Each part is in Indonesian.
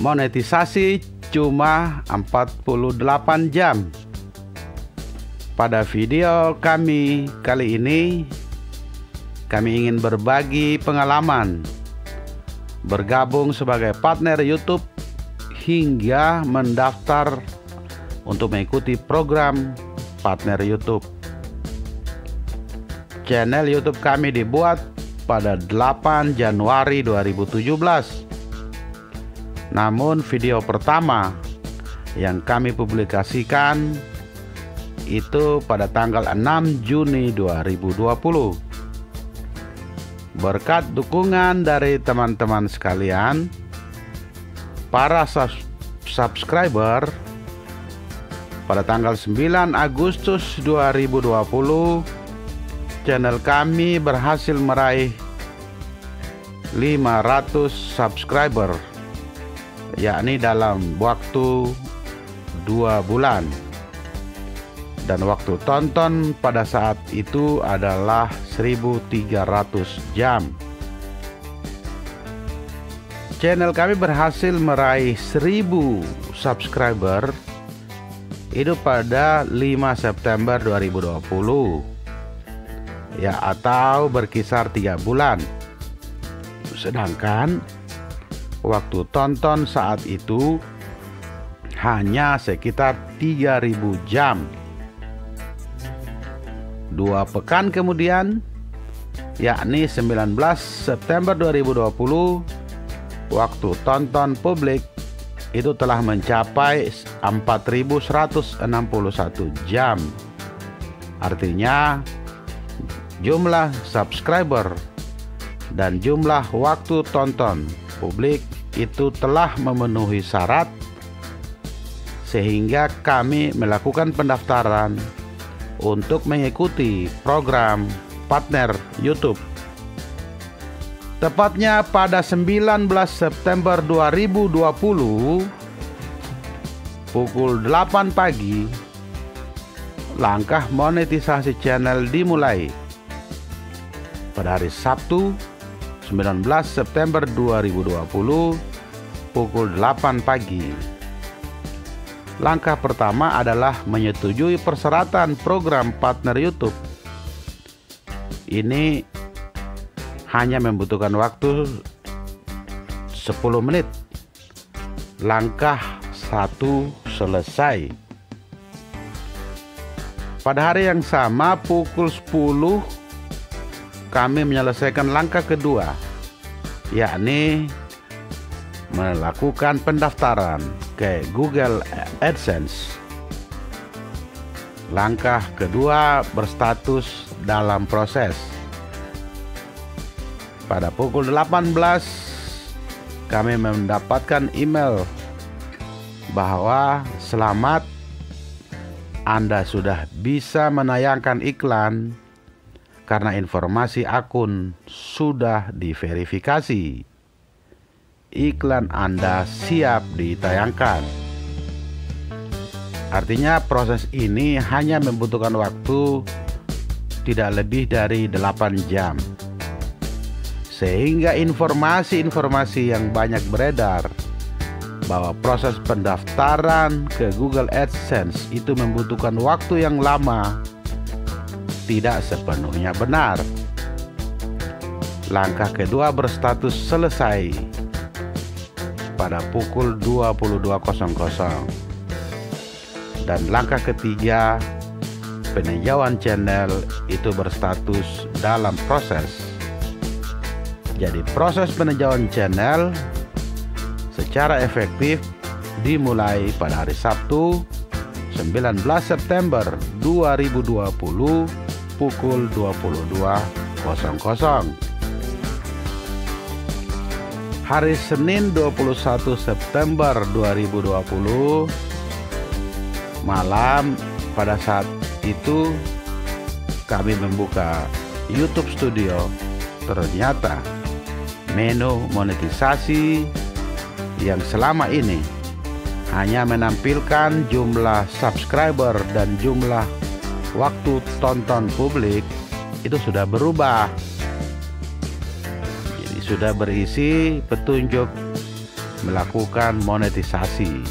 monetisasi cuma 48 jam. Pada video kami kali ini, kami ingin berbagi pengalaman bergabung sebagai partner YouTube hingga mendaftar untuk mengikuti program partner YouTube. Channel YouTube kami dibuat pada 8 Januari 2017. Namun video pertama yang kami publikasikan itu pada tanggal 6 Juni 2020. Berkat dukungan dari teman-teman sekalian, para subscriber, pada tanggal 9 Agustus 2020, channel kami berhasil meraih 500 subscriber, yakni dalam waktu 2 bulan. Dan waktu tonton pada saat itu adalah 1.300 jam. Channel kami berhasil meraih 1.000 subscriber itu pada 5 September 2020, ya, atau berkisar 3 bulan. Sedangkan waktu tonton saat itu hanya sekitar 3.000 jam. 2 pekan kemudian, yakni 19 September 2020, waktu tonton publik itu telah mencapai 4.161 jam. Artinya jumlah subscriber dan jumlah waktu tonton publik itu telah memenuhi syarat, sehingga kami melakukan pendaftaran untuk mengikuti program partner YouTube. Tepatnya pada 19 September 2020 pukul 8 pagi, langkah monetisasi channel dimulai. Pada hari Sabtu 19 September 2020 pukul 8 pagi. Langkah pertama adalah menyetujui persyaratan program partner YouTube. Ini hanya membutuhkan waktu 10 menit. Langkah 1 selesai. Pada hari yang sama pukul 10 kami menyelesaikan langkah kedua, yakni melakukan pendaftaran ke Google AdSense. Langkah kedua berstatus dalam proses. Pada pukul 18 kami mendapatkan email bahwa selamat, Anda sudah bisa menayangkan iklan karena informasi akun sudah diverifikasi. Iklan Anda siap ditayangkan. Artinya proses ini hanya membutuhkan waktu tidak lebih dari 8 jam. Sehingga informasi-informasi yang banyak beredar bahwa proses pendaftaran ke Google AdSense itu membutuhkan waktu yang lama tidak sepenuhnya benar. Langkah kedua berstatus selesai pada pukul 22.00, dan langkah ketiga peninjauan channel itu berstatus dalam proses. Jadi proses peninjauan channel secara efektif dimulai pada hari Sabtu 19 September 2020 pukul 22.00. Hari Senin 21 September 2020 malam, pada saat itu kami membuka YouTube Studio. Ternyata menu monetisasi yang selama ini hanya menampilkan jumlah subscriber dan jumlah waktu tonton publik itu sudah berubah. Jadi sudah berisi petunjuk melakukan monetisasi.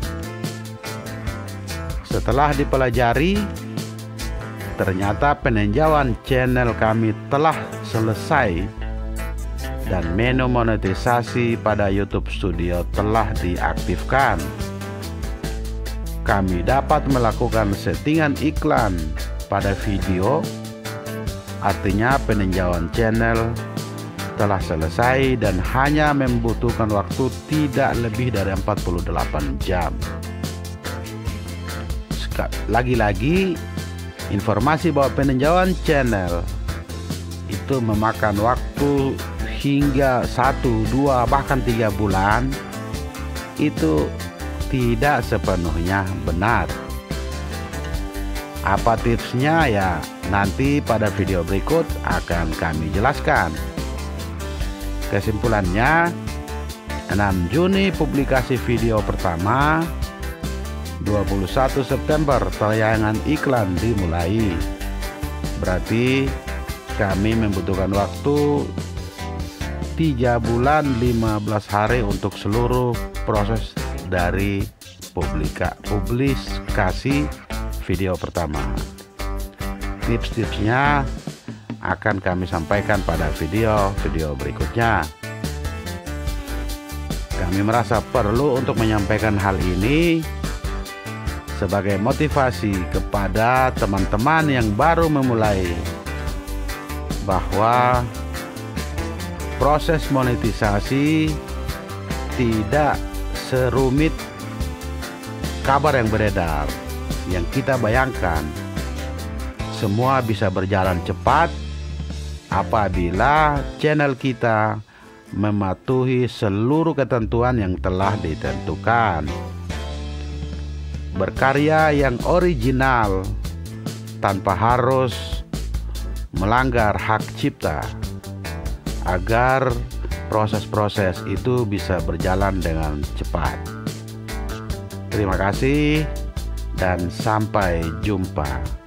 Setelah dipelajari, ternyata peninjauan channel kami telah selesai dan menu monetisasi pada YouTube Studio telah diaktifkan. Kami dapat melakukan settingan iklan pada video, artinya peninjauan channel telah selesai dan hanya membutuhkan waktu tidak lebih dari 48 jam. Lagi-lagi, informasi bahwa peninjauan channel itu memakan waktu hingga 1, 2, bahkan 3 bulan itu tidak sepenuhnya benar. Apa tipsnya ya nanti pada video berikut akan kami jelaskan. Kesimpulannya, 6 Juni publikasi video pertama, 21 September tayangan iklan dimulai. Berarti kami membutuhkan waktu 3 bulan 15 hari untuk seluruh proses dari publikasi video pertama. Tips-tipsnya akan kami sampaikan pada video berikutnya. Kami merasa perlu untuk menyampaikan hal ini sebagai motivasi kepada teman-teman yang baru memulai bahwa proses monetisasi tidak serumit kabar yang beredar yang kita bayangkan. Semua bisa berjalan cepat apabila channel kita mematuhi seluruh ketentuan yang telah ditentukan. Berkarya yang original tanpa harus melanggar hak cipta agar proses-proses itu bisa berjalan dengan cepat. Terima kasih dan sampai jumpa.